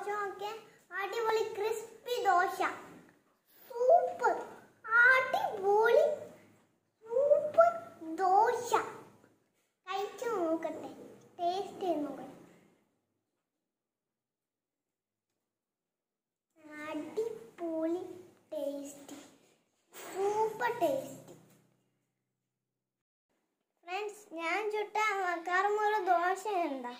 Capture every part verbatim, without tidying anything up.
ദോശ നോക്കിയാൽ അടിപൊളി crispy dosa. Super അടിപൊളി സൂപ്പർ ദോശ. കഴിച്ചു നോക്കട്ടെ, ടേസ്റ്റ് ചെയ്ത് നോക്കട്ടെ. അടിപൊളി ടേസ്റ്റി, സൂപ്പർ ടേസ്റ്റി. ഫ്രണ്ട്സ്, ഞാൻ ചുട്ട കറുമുറ ദോശ എന്താ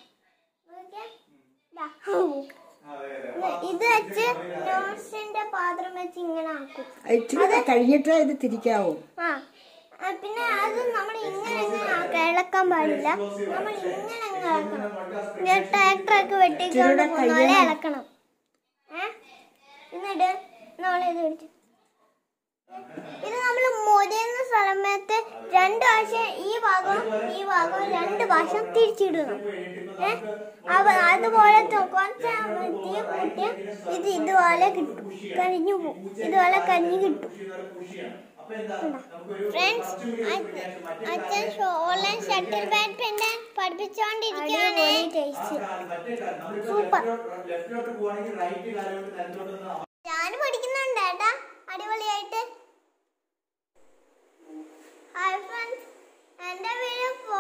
ഇത് വെച്ച് നോൺസ്റ്റിക്കിന്റെ പാത്രം വെച്ച് ഇങ്ങനെ ആക്കും. കഴിഞ്ഞിട്ട് ഇത് തിരിക്കാവോ? ആ, പിന്നെ അത് നമ്മൾ ഇങ്ങനെ ഇളക്കാൻ പാടില്ല. നമ്മൾ ഇങ്ങനെ ഇളക്കണം. ട്രാക്ടറൊക്കെ വെട്ടിക്കൊണ്ട് പോലെ ഇളക്കണം. ഏഹ് എന്നിട്ട് നമ്മളിത് പിടിച്ചു. ഇത് നമ്മൾ മുരിയുന്ന സമയത്ത് രണ്ട് പ്രാവശ്യം ഈ ഭാഗവും ഈ ഭാഗവും രണ്ട് പ്രാവശ്യം തിരിച്ചിടണം. ഏഹ് അപ്പൊ അതുപോലെ കുറച്ച് തീ കൂട്ടിയ ഇത് ഇതുപോലെ കിട്ടും, കരിഞ്ഞു പോകും. ഇതുപോലെ കരിഞ്ഞു കിട്ടും. ഫ്രണ്ട്സ്, അച്ഛൻ ഓൺലൈൻ ഷട്ടിൽ ബാഡ്മിന്റൺ പഠിപ്പിച്ചോണ്ടിരിക്കുകയാണ്. സൂപ്പർ. ഞാൻ പഠിക്കുന്നുണ്ട് ഏട്ടാ, അടിപൊളിയായിട്ട്. ഹായ് ഫ്രണ്ട്സ്, എന്റെ വീഡിയോ